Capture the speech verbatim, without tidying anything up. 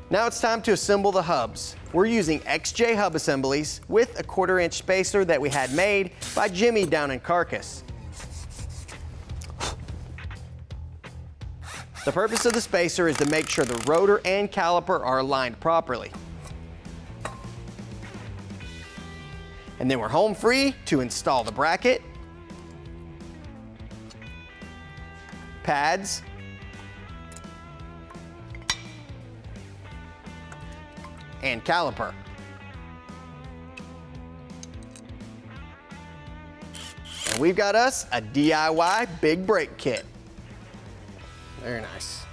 Now it's time to assemble the hubs. We're using X J hub assemblies with a quarter inch spacer that we had made by Jimmy down in Carcass. The purpose of the spacer is to make sure the rotor and caliper are aligned properly. And then we're home free to install the bracket, pads, and caliper. And we've got us a D I Y big brake kit. Very nice.